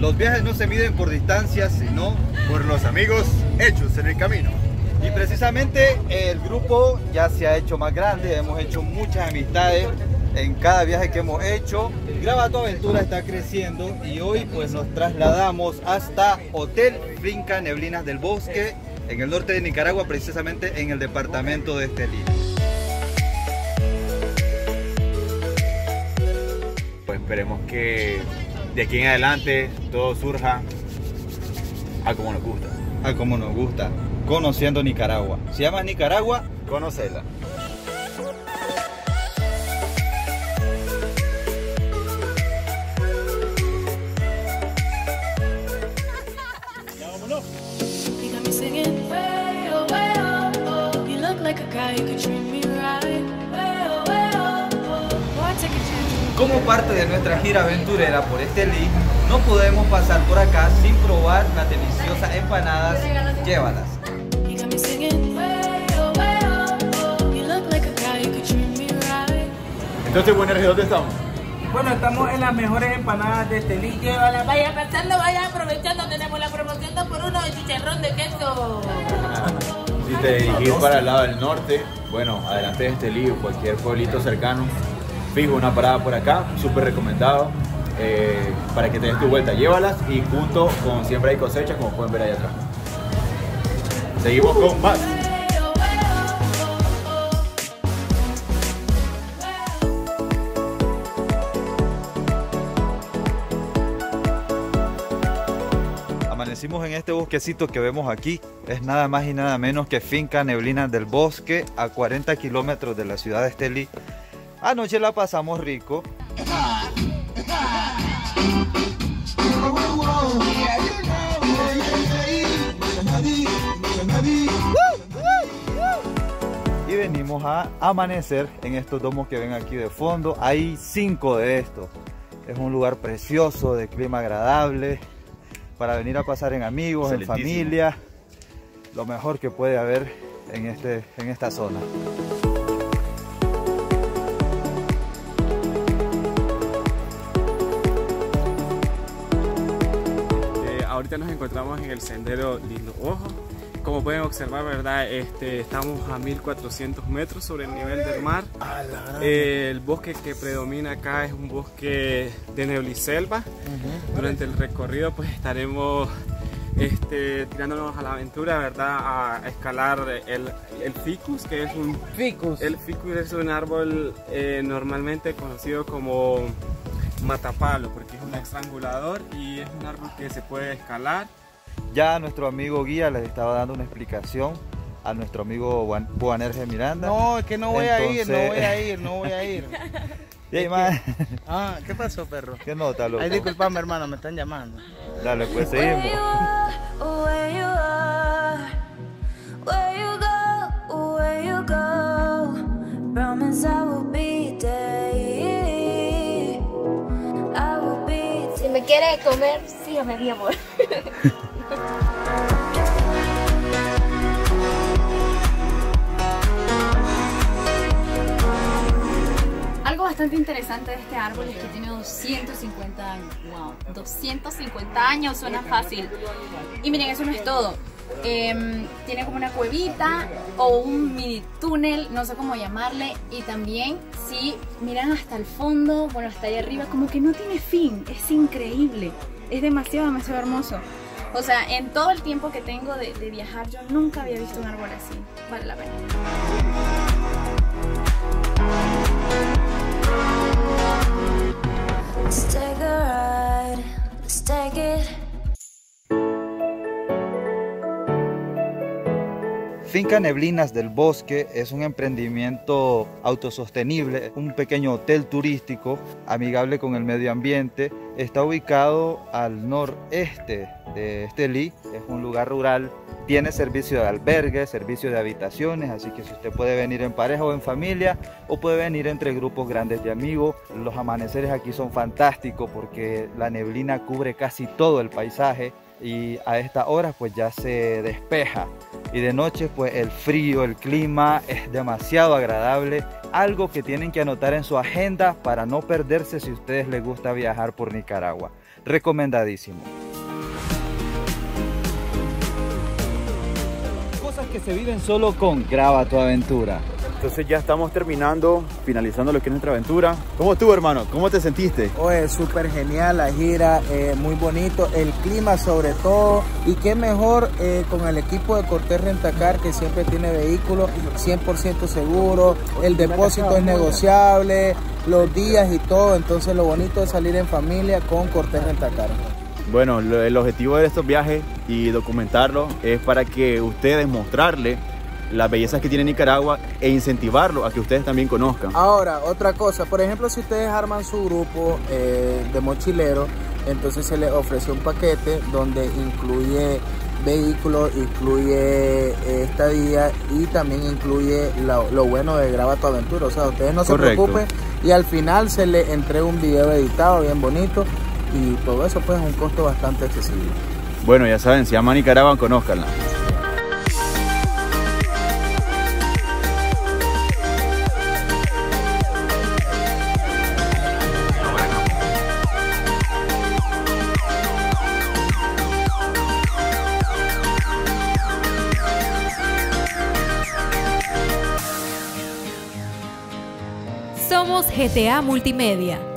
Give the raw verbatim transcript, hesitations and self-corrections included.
Los viajes no se miden por distancias, sino por los amigos hechos en el camino. Y precisamente el grupo ya se ha hecho más grande, hemos hecho muchas amistades en cada viaje que hemos hecho. Graba tu Aventura está creciendo y hoy pues nos trasladamos hasta Hotel Finca Neblinas del Bosque en el norte de Nicaragua, precisamente en el departamento de Estelí. Pues esperemos que de aquí en adelante todo surja a como nos gusta. A como nos gusta, conociendo Nicaragua. Si amas Nicaragua, conócela. Ya vámonos. Como parte de nuestra gira aventurera por Estelí, no podemos pasar por acá sin probar las deliciosas empanadas. Llévalas. Entonces, bueno, ¿dónde estamos? Bueno, estamos en las mejores empanadas de Estelí. Llévalas, vaya pasando, vaya aprovechando. Tenemos la promoción dos por uno de chicharrón de queso. Si te dirigís para el lado del norte, bueno, adelante de Estelí o cualquier pueblito cercano, fijo una parada por acá, súper recomendado eh, para que te des tu vuelta. Llévalas y junto con Siembra y Cosecha, como pueden ver ahí atrás. Seguimos con más. Amanecimos en este bosquecito que vemos aquí. Es nada más y nada menos que Finca Neblinas del Bosque, a cuarenta kilómetros de la ciudad de Estelí. Anoche la pasamos rico. Y venimos a amanecer en estos domos que ven aquí de fondo. Hay cinco de estos. Es un lugar precioso, de clima agradable, para venir a pasar en amigos, en familia. Lo mejor que puede haber en, este, en esta zona. Ahorita nos encontramos en el sendero Lindo Ojo. Como pueden observar, ¿verdad? Este, estamos a mil cuatrocientos metros sobre el nivel del mar. Eh, el bosque que predomina acá es un bosque de nebliselva. Uh-huh. Durante el recorrido pues estaremos este, tirándonos a la aventura, ¿verdad? A escalar el, el ficus, que es un... Ficus. El ficus es un árbol eh, normalmente conocido como matapalo, porque es un estrangulador y es un árbol que se puede escalar. Ya nuestro amigo guía les estaba dando una explicación a nuestro amigo Boanerges Miranda. No, es que no voy Entonces... a ir, no voy a ir, no voy a ir. Y ahí, man. Ah, ¿qué pasó, perro? ¿Qué nota, loco? Ay, disculpame, hermano, me están llamando. Dale, pues seguimos. Si me quiere comer, sígame, mi amor. Algo bastante interesante de este árbol es que tiene doscientos cincuenta años. Wow, doscientos cincuenta años, suena fácil. Y miren, eso no es todo. Eh, tiene como una cuevita o un mini túnel, no sé cómo llamarle. Y también, si miran hasta el fondo, bueno, hasta allá arriba, como que no tiene fin. Es increíble. Es demasiado, demasiado hermoso. O sea, en todo el tiempo que tengo de, de viajar, yo nunca había visto un árbol así. Vale la pena. Let's take a ride, let's take it. Finca Neblinas del Bosque es un emprendimiento autosostenible, un pequeño hotel turístico amigable con el medio ambiente. Está ubicado al noreste de Estelí, es un lugar rural, tiene servicio de albergue, servicio de habitaciones, así que si usted puede venir en pareja o en familia o puede venir entre grupos grandes de amigos. Los amaneceres aquí son fantásticos porque la neblina cubre casi todo el paisaje y a esta hora pues ya se despeja. Y de noche pues el frío, el clima es demasiado agradable algo que tienen que anotar en su agenda para no perderse si a ustedes les gusta viajar por Nicaragua. Recomendadísimo. Cosas que se viven solo con Graba tu Aventura. Entonces ya estamos terminando, finalizando lo que es nuestra aventura. ¿Cómo estuvo, hermano? ¿Cómo te sentiste? Oye, súper genial la gira, eh, muy bonito, el clima sobre todo, y qué mejor eh, con el equipo de Cortés Rentacar, que siempre tiene vehículos cien por ciento seguro, el depósito es negociable, los días y todo, entonces lo bonito es salir en familia con Cortés Rentacar. Bueno, el objetivo de estos viajes y documentarlos es para que ustedes mostrarle las bellezas que tiene Nicaragua e incentivarlo a que ustedes también conozcan. Ahora, otra cosa, por ejemplo, si ustedes arman su grupo eh, de mochileros, entonces se les ofrece un paquete donde incluye vehículos, incluye eh, estadía y también incluye lo, lo bueno de Graba tu Aventura. O sea, ustedes no se Correcto. preocupen y al final se les entrega un video editado bien bonito y todo eso pues es un costo bastante accesible. Bueno, ya saben, si aman Nicaragua, conózcanla. Somos G T A Multimedia.